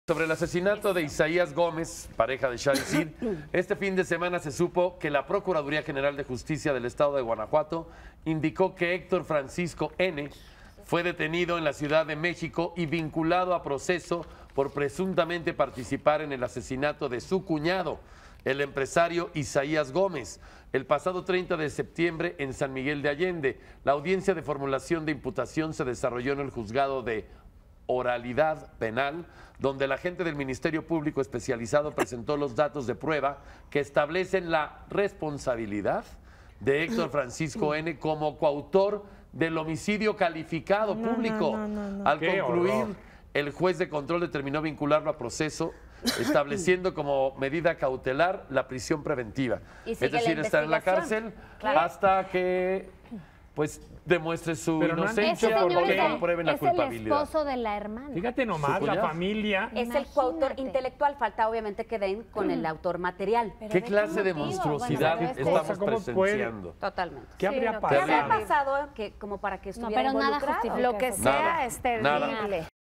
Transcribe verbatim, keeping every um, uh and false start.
Sobre el asesinato de Isaías Gómez, pareja de Shari Sid, este fin de semana se supo que la Procuraduría General de Justicia del Estado de Guanajuato indicó que Héctor Francisco N. fue detenido en la Ciudad de México y vinculado a proceso por presuntamente participar en el asesinato de su cuñado, el empresario Isaías Gómez, el pasado treinta de septiembre en San Miguel de Allende. La audiencia de formulación de imputación se desarrolló en el juzgado de oralidad penal, donde el agente del Ministerio Público Especializado presentó los datos de prueba que establecen la responsabilidad de Héctor Francisco N. como coautor del homicidio calificado No, público. no, no, no, no. Al Qué concluir, horror. el juez de control determinó vincularlo a proceso, estableciendo como medida cautelar la prisión preventiva. Y sigue Es decir, la estar en la investigación. cárcel Claro. hasta que pues demuestre su Pero no han inocencia dicho o por que qué. comprueben la es el culpabilidad. esposo de la hermana. Fíjate nomás, ¿Su la cuñado? familia. Es el coautor Imagínate. intelectual, falta obviamente que den con el autor material. Pero ¿Qué ¿de clase de motivo? monstruosidad Bueno, pero estamos es que- ¿Cómo puede? presenciando? Totalmente. ¿Qué Sí, habría no, ¿Qué terrible. habría pasado? pasado que, como para que No, estuviera pero nada involucrado? justifica Lo que eso. sea Nada, es terrible. nada.